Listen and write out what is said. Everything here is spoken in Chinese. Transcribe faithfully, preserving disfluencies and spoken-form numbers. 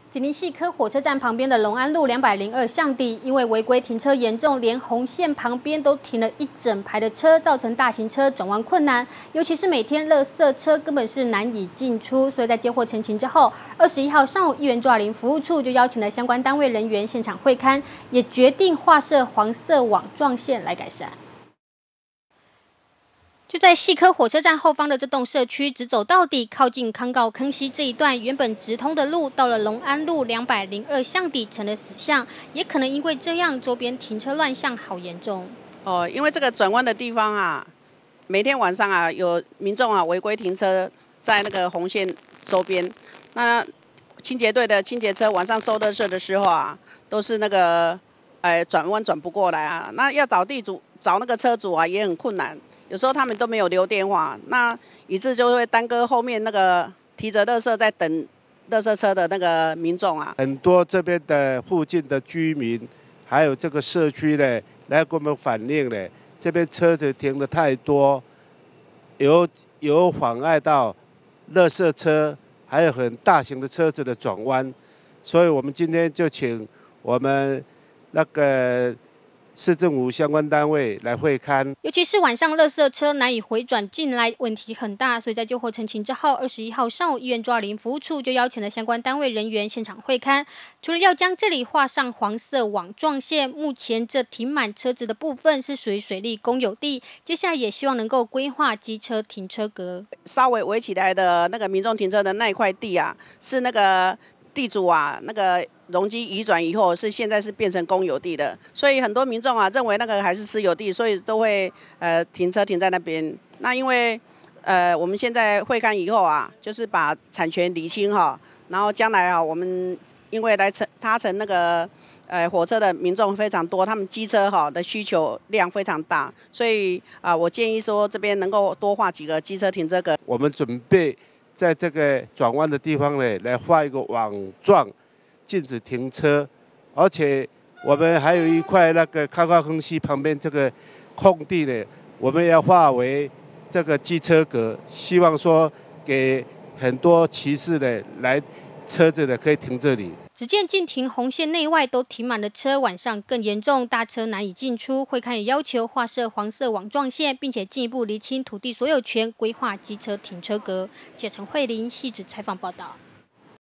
吉林细科火车站旁边的隆安路两百零二巷底，因为违规停车严重，连红线旁边都停了一整排的车，造成大型车转弯困难。尤其是每天垃圾车根本是难以进出，所以在接获陈情之后，二十一号上午，议员抓林服务处就邀请了相关单位人员现场会勘，也决定划设黄色网状线来改善。 就在细科火车站后方的这栋社区，直走到底，靠近康告坑溪这一段原本直通的路，到了隆安路两百零二巷底成了死巷，也可能因为这样，周边停车乱象好严重。 哦，因为这个转弯的地方啊，每天晚上啊，有民众啊违规停车在那个红线周边，那清洁队的清洁车晚上收垃圾的时候啊，都是那个，呃，转弯转不过来啊，那要找地主找那个车主啊也很困难。 有时候他们都没有留电话，那以致就会耽搁后面那个提着垃圾在等垃圾车的那个民众啊。 很多这边的附近的居民，还有这个社区呢，来给我们反映呢，这边车子停得太多，有有妨碍到垃圾车，还有很大型的车子的转弯，所以我们今天就请我们那个。 市政府相关单位来会勘， 尤其是晚上垃圾车难以回转进来，问题很大。所以在接获陈情之后，二十一号上午，议员抓林服务处就邀请了相关单位人员现场会勘。除了要将这里画上黄色网状线，目前这停满车子的部分是属于水利公有地，接下来也希望能够规划机车停车格。 稍微围起来的那个民众停车的那一块地啊，是那个地主啊那个。 容积移转以后，是现在是变成公有地的，所以很多民众啊认为那个还是私有地，所以都会呃停车停在那边。那因为呃我们现在会勘以后啊，就是把产权理清哈，然后将来啊我们因为来乘搭乘那个呃火车的民众非常多，他们机车哈的需求量非常大，所以啊、呃、我建议说这边能够多画几个机车停车格。 我们准备在这个转弯的地方呢，来画一个网状。 禁止停车，而且我们还有一块那个康告坑溪旁边这个空地呢，我们要划为这个机车格，希望说给很多骑士的来车子的可以停这里。 只见禁停红线内外都停满了车，晚上更严重，大车难以进出。会勘也要求划设黄色网状线，并且进一步厘清土地所有权，规划机车停车格。记者陈慧玲细致采访报道。